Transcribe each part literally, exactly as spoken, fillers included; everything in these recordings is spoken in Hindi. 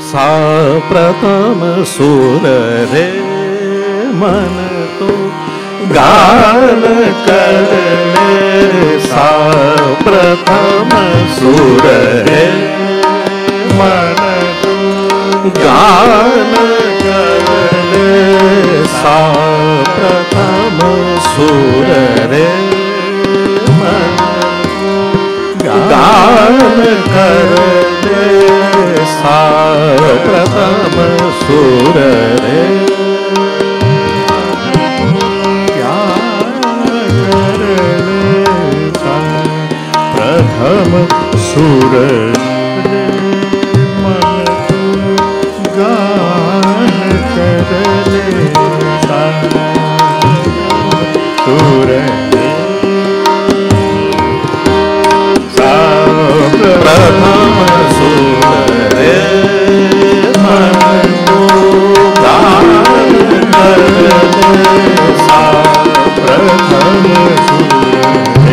सा प्रथम सुर रे मन तो गान कर ले। सा प्रथम सुर रे मन तो गान कर ले। सा प्रथम सुर रे मन गान कर ले। सा प्रथम सुर रे प्रथम सुर रे मन गान कर ले। सा सुर रे सा प्रथम सुर रे मन गान कर ले। सा प्रथम सुर रे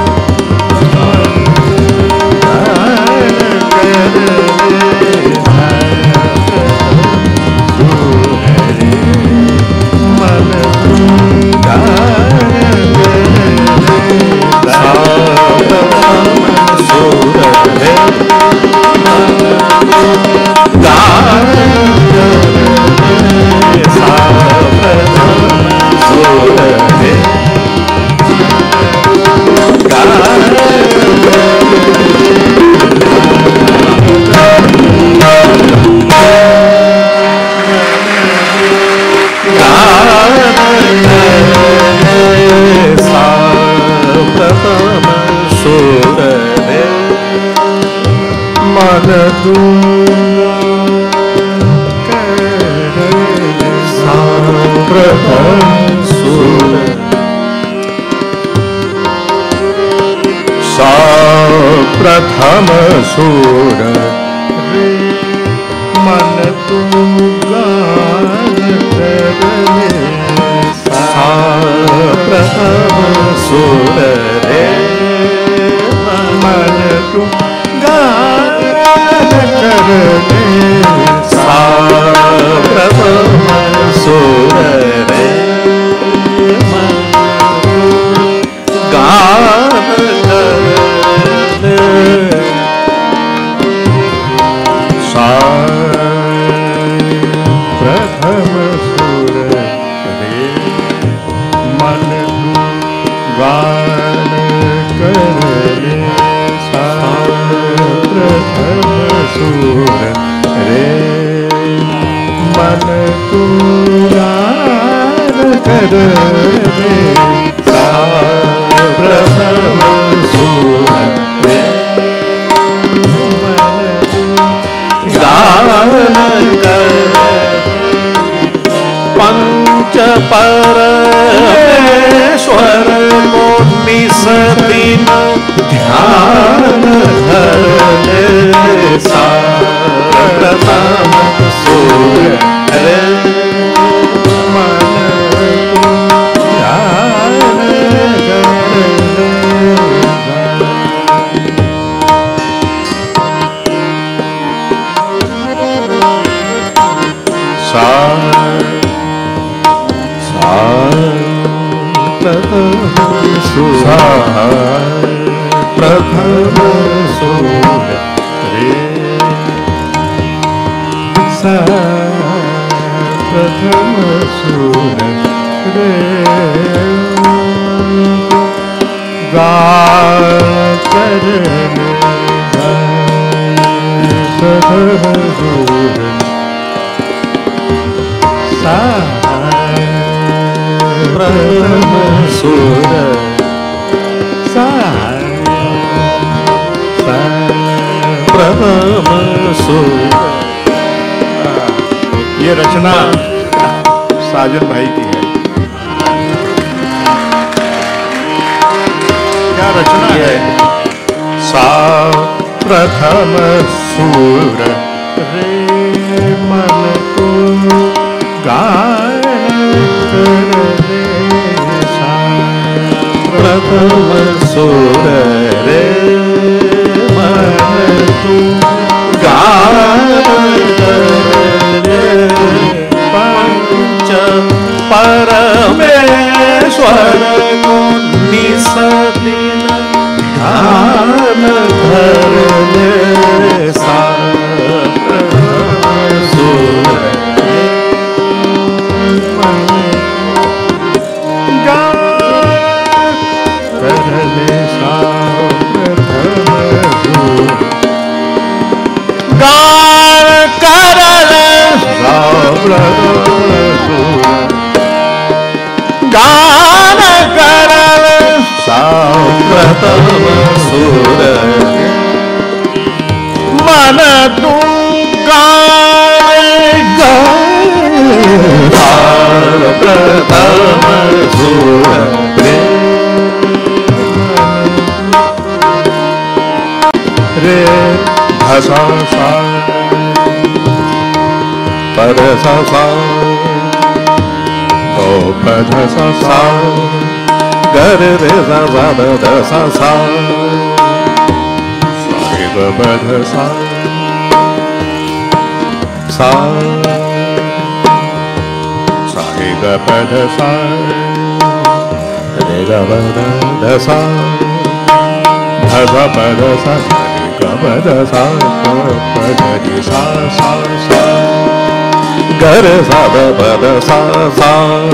प्रथम सुर रे मन तू गान कर ले। सा प्रथम सुर रे मन तू गान कर ले। सा प्रथम सुर रे मन गान कर ले। सा प्रथम सुर रे मन गान कर ले। सा प्रथम सुर रे मन गान कर ले। सा प्रथम सुर रे गान कर पंच परमेश्वर को निस दिन ध्यान धर ले। सा प्रथम सुर रे मन ध्यान कर ले। सा सा प्रथम सुर प्रथम सुर रे सा प्रथम सुर रे गान कर ले। प्रथम सुर सा प्रथम सुर सा प्रथम सुर। ये रचना साजन भाई की है। क्या रचना है? सा प्रथम सुर रे मन को गान कर ले। सा प्रथम सुर रे मन को गान कर गान करले सा प्रथम सुर गान करले सा प्रथम सुर मन तू गान प्रथम सुर रे धसा सा पद सा सा ओ पद सा सा गर रे सा सा द सा सा सा ग पद सा सा सा ग पद सा रे ग पद द सा ध पद सा पद सा पद सा सा सा गर सा पद सा सा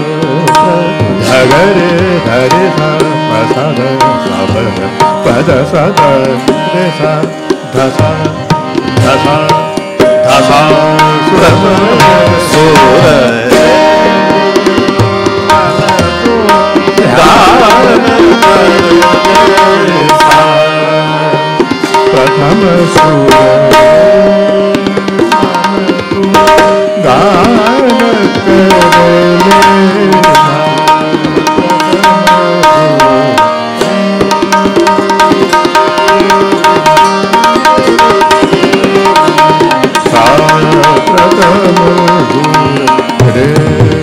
धरे धरे सा सा सा पद पद सा रे सा ध सा ध सा ध सा सुर प्रथम सुर गान करले सा प्रथम सुर रे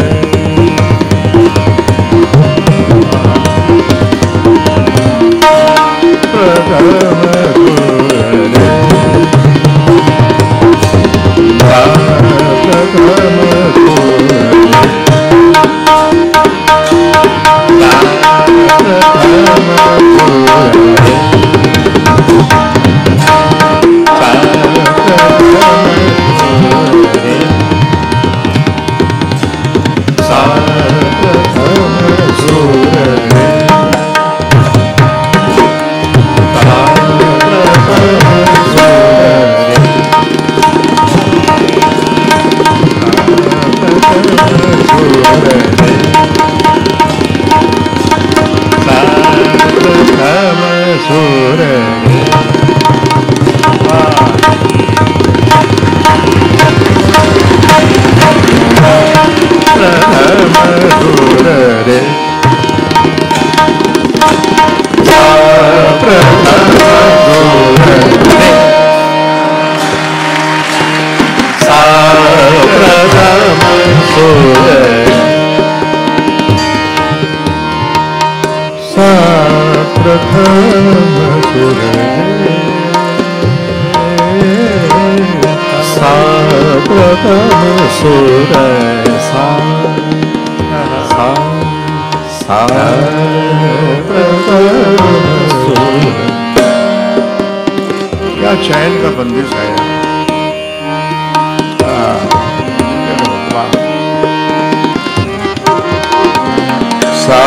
क्या चैन का बंदिश है सा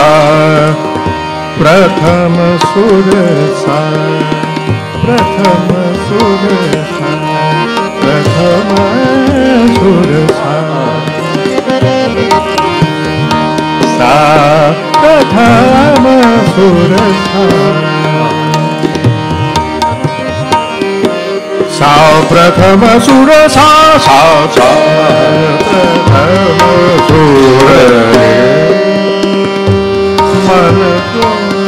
प्रथम सुर सा प्रथम सुर सा प्रथम सुर सा सा प्रथम सुर सा सा प्रथम सुर सा सा सा प्रथम सुर रे मन को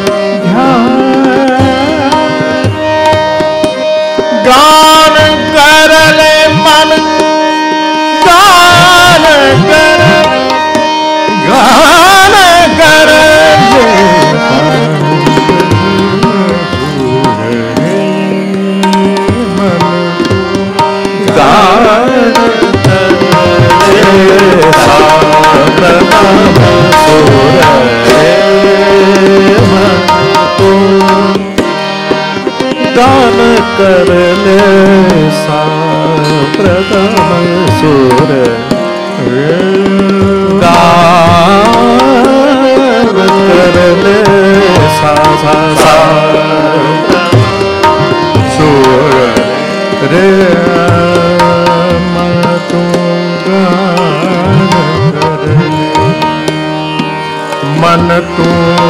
ध्यान गान करले मन गान कर गान करले गान कर ले सा प्रथम सुर गान कर ले सा सा सा सुर रे मन तू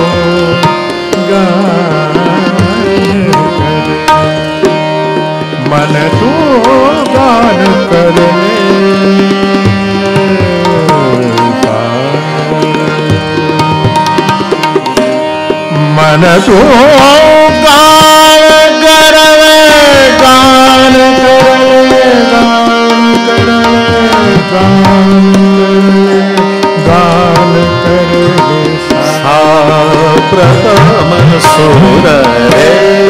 गान करे, मन तू गान करे, मन तू गान करवे, गान करवे, गान करवे, गान करवे, गान करवे सा प्रथम सुर रे,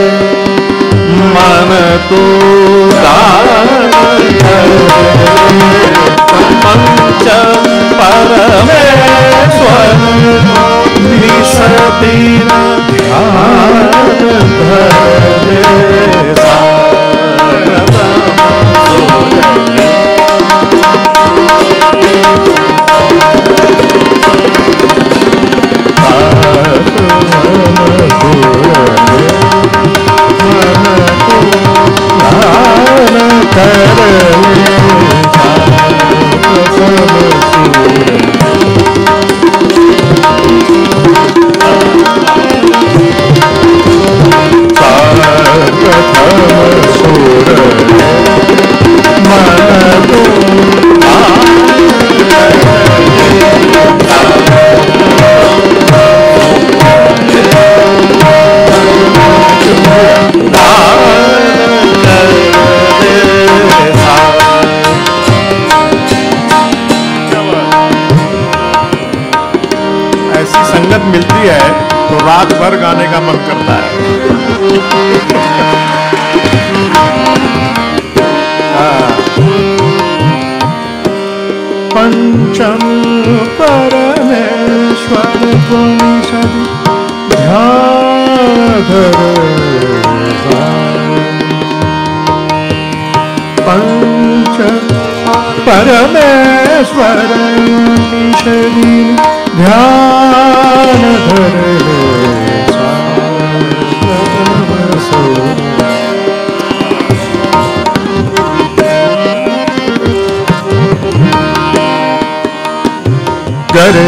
मन तू गान करवे, पंच परमेश्वर निसतीन ध्यान धरे सा संगत मिलती है तो रात भर गाने का मन करता है। पंचम परमेश्वर गुणिषदि ध्यान धरे, पंच परमेश्वर गुणिषदि ध्यान धरे सा गरे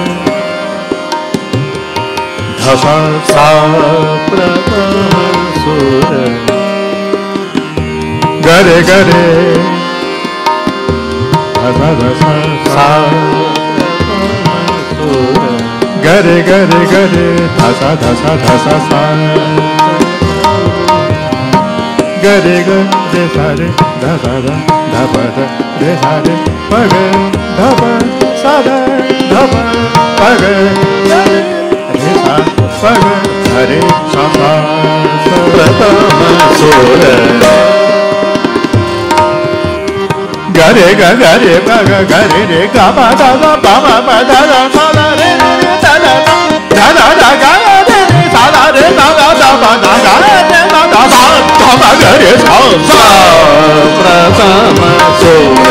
धसा सा प्रथम सुर, गरे गरे धसा धसा सा, गरे गरे गरे धसा धसा धसा सा, गरे गरे सारे धसा धा धप रे सारे पग धप साधा धप पग रे सा पग हरे सा सा प्रथम सुर, गरे गरे पग गरे रे गा मा दा दा पा मा मा दा दा सा दा रे रे दा दा दा दा दा गा रे रे सा दा रे दा दा दा पा दा गा रे दा दा सा धा मा गरे सा सा प्रथम सुर।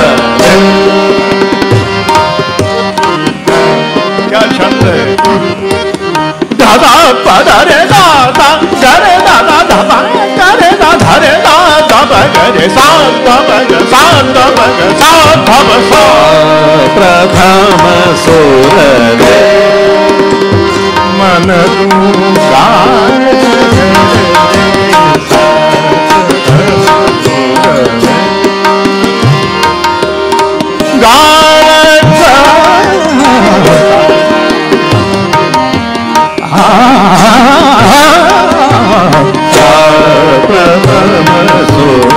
क्या छंद है? दा दा पा दा रे दा दा गा रे दा दा धा पा गा रे दा धा रे दा धा पा गरे सा धा पा ग सा धा पा ग सा धा पा सा प्रथम सुर रे, मन तू गान प्रथम सुर,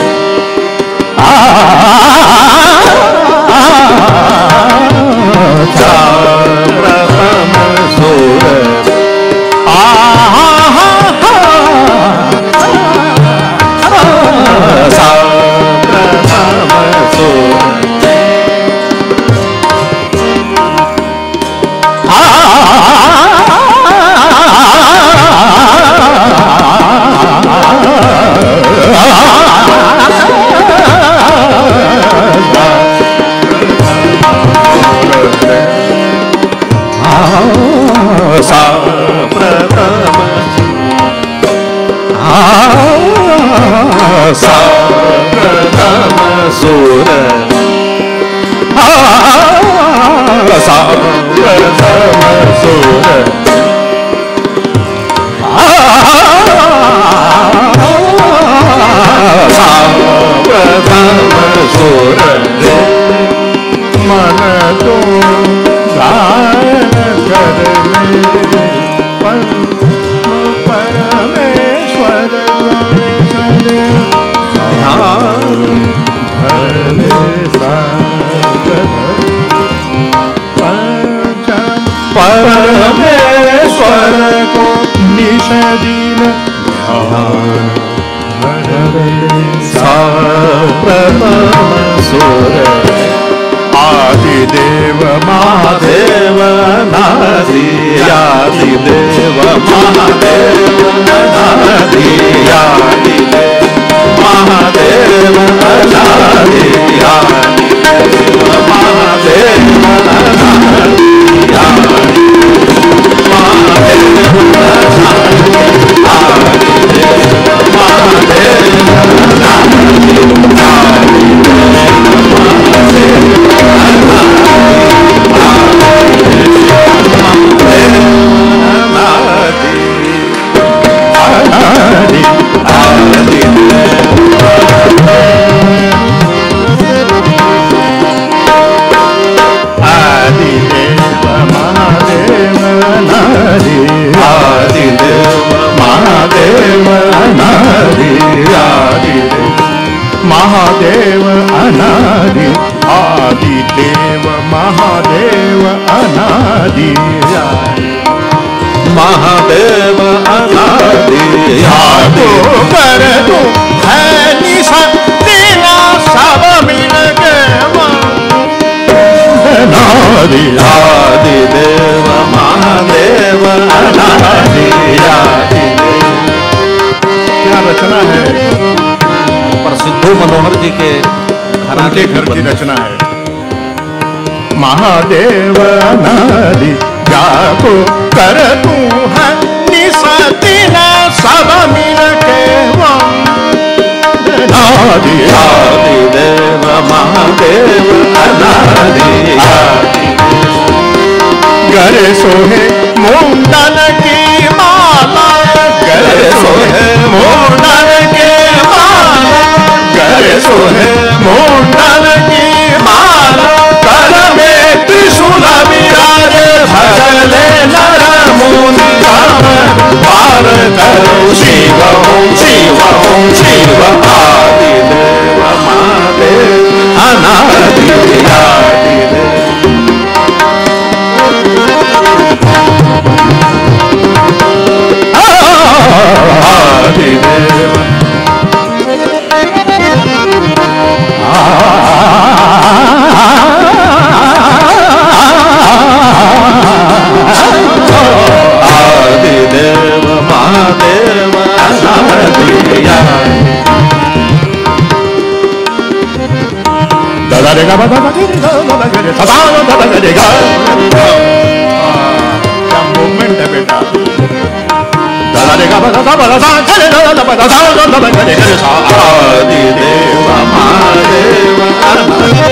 प्रथम सुर, सा प्रथम सुर, सा प्रथम सा प्रथम सुर, सा प्रथम सुर। सुर प्रथम सुर रे मन तो गायन कर ले परमेश्वर परमेश्वर को निश दिन प्रथम सुर आदिदेव महादेव अनादि आदिदेव महादेव अनादि आदिदेव महादेव अनादि आदिदेव महादेव अनादि महादेव महादेव अनादि आदिदेव महादेव अनादि महादेव अनादि आदि कर दो है निशा तेरा सब मिल के अनादि आदिदेव महादेव अनादि क्या रचना है? सिद्धू मनोहर जी के घराने घर की रचना है। महादेव अनादि जाको कर तू है निसतीना सब मिल के आदि आदिदेव महादेव अनादि गरे सोहे मुंडन की माला गरे सोहे मुंडन की माला गरे सोहे मुंडन की माला कर में त्रिशूल विराजे भजले नर मुनि पार करो शिव ओम शिव ओम शिव आदिदेव महादेव अनादि आदिदेव आदिदेव आदिदेव महादेव अनादि दादा रे गा दादा रे गा दादा रे सदा दादा रे गा क्या मूवमेंट है बेटा दादा रे गा दादा दादा करे दादा दादा दादा करे करे सा आदिदेव महादेव अनादि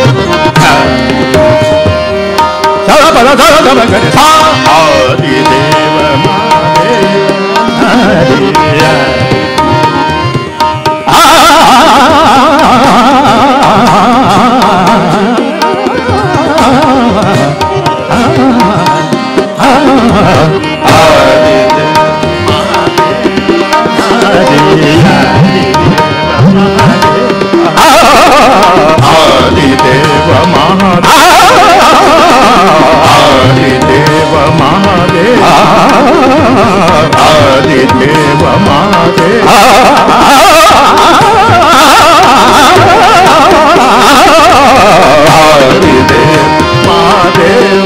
दादा दादा दादा करे सा आदिदेव महादेव अनादि आदिदेव महादेव आदिदेव महादेव आदिदेव महादेव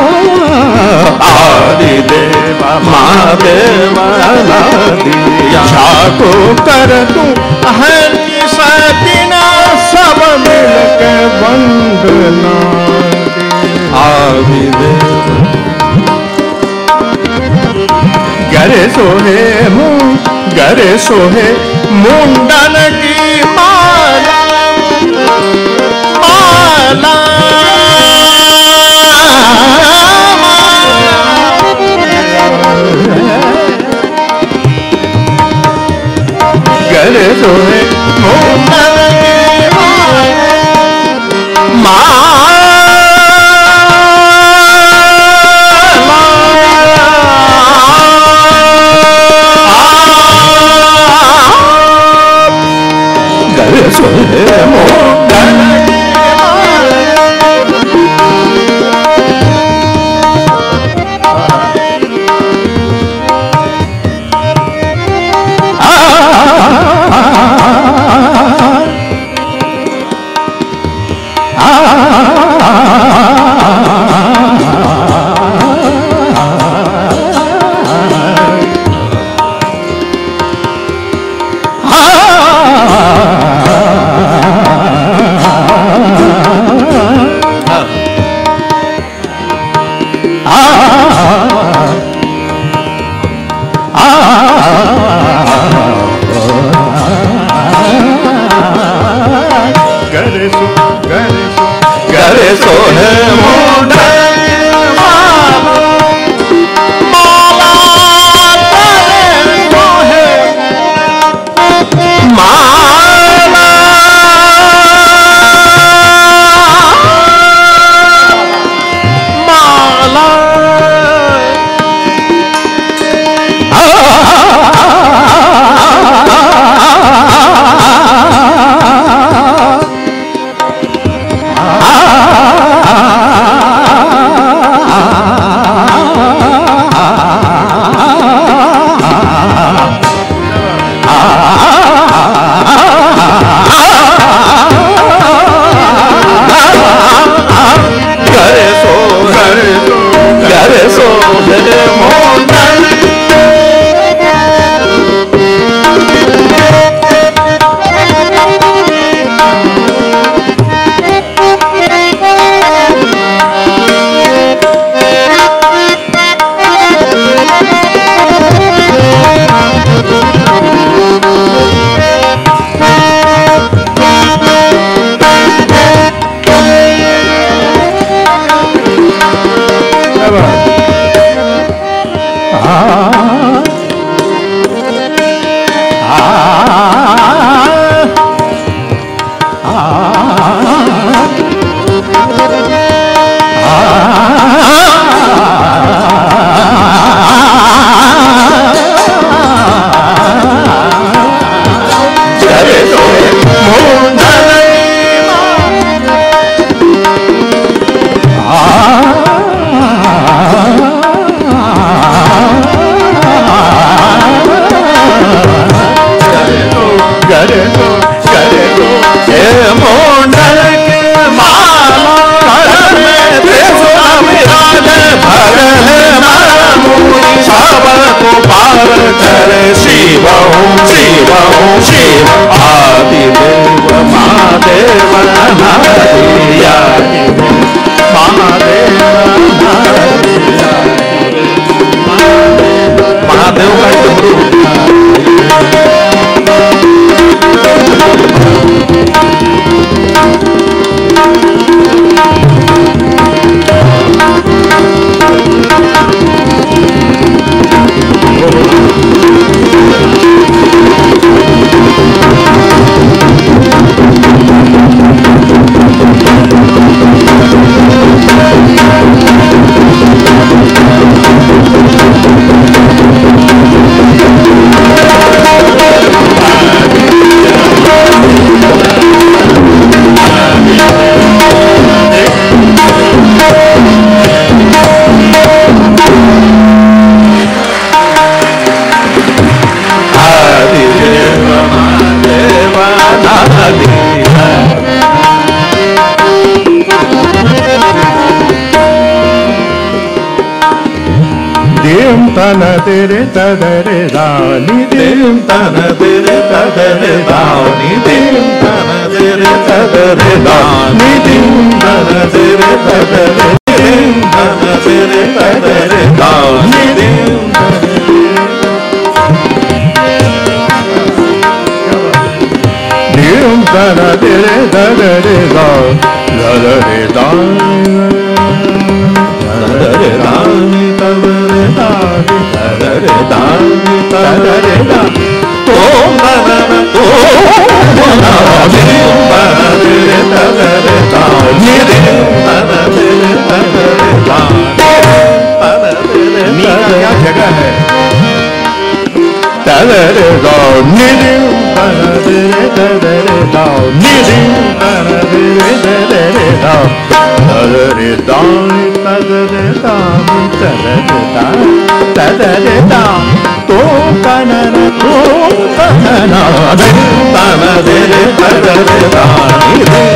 आदिदेव महादेव अनादि ठाको कर तू हरि सदिना सब मिल के वंदना आदिदेव गरे सोहे मुं गरे सोहे मुंडन की माला माला गरे सोहे मुंडन की माला गरे सोहे मुंडन Thank you. dim tana tere tadare da ni dim tana tere tadare da ni dim tana tere tadare da ni dim tana tere tadare dim tana tere tadare da ni dim dim tana tere tadare da da da da Tadare dani tadare dani tadare dani tadare dani Tom banana tom banana dim banana tadare dani dim banana tadare dani नी का क्या जगह है तदरे दनी dim banana tadare dani dim banana tadare dani Tadare dani tadare dani tadare dani tadare dani Tom banana tom banana dim banana tadare dani dim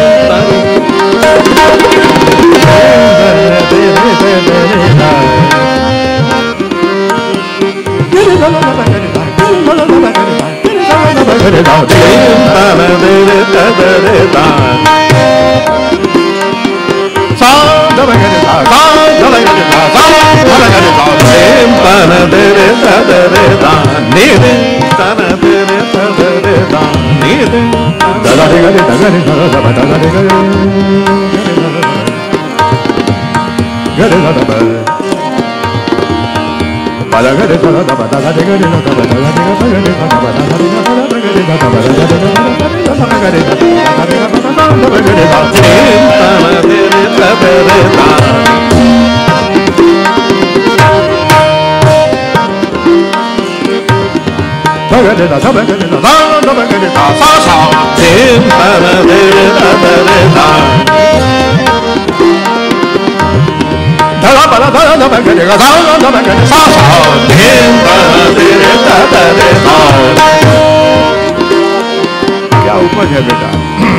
क्या उपज है बेटा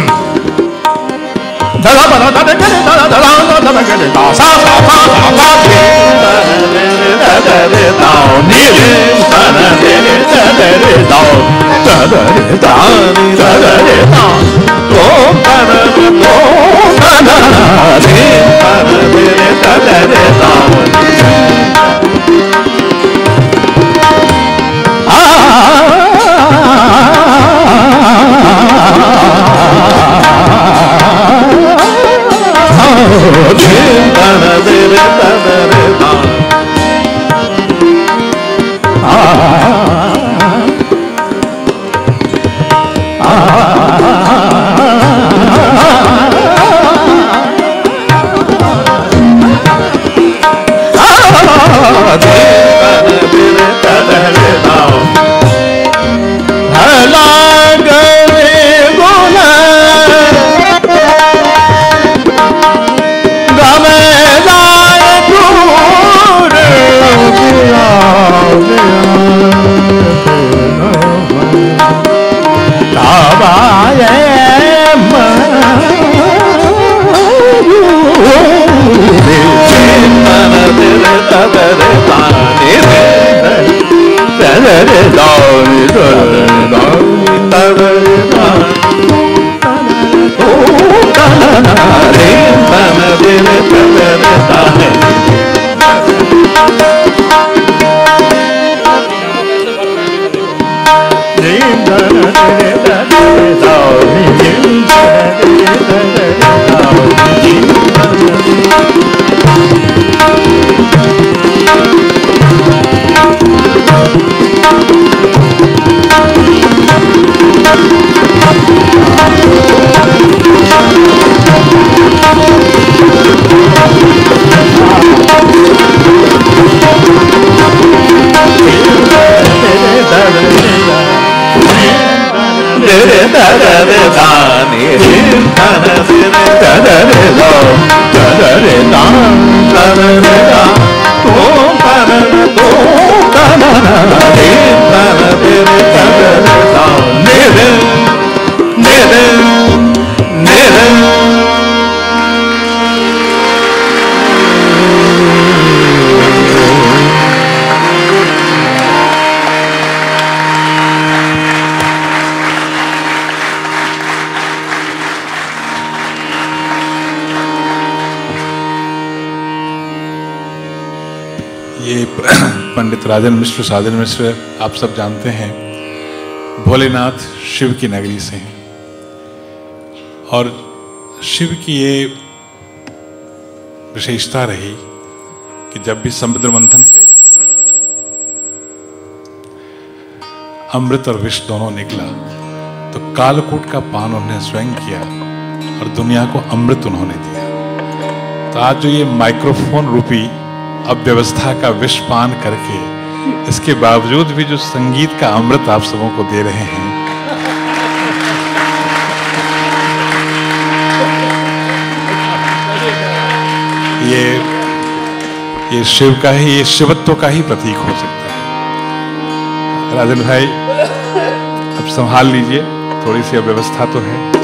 धरा बना धरे करे धरा धरा धरा करे सा सा सा सा सा धरे दाओ नीले धरे धरे दाओ धरे दानी धरे दाओ तो धरे तो धरे धरे धरे दाओ पंडित राजन मिश्र, साजन मिश्र आप सब जानते हैं, भोलेनाथ शिव की नगरी से हैं और शिव की ये विशेषता रही कि जब भी समुद्र मंथन से अमृत और विष दोनों निकला तो कालकूट का पान उन्होंने स्वयं किया और दुनिया को अमृत उन्होंने दिया। तो आज जो ये माइक्रोफोन रूपी अव्यवस्था का विष पान करके इसके बावजूद भी जो संगीत का अमृत आप सबों को दे रहे हैं, ये ये शिव का ही, ये शिवत्व का ही प्रतीक हो सकता है। राजन भाई अब संभाल लीजिए, थोड़ी सी अव्यवस्था तो है।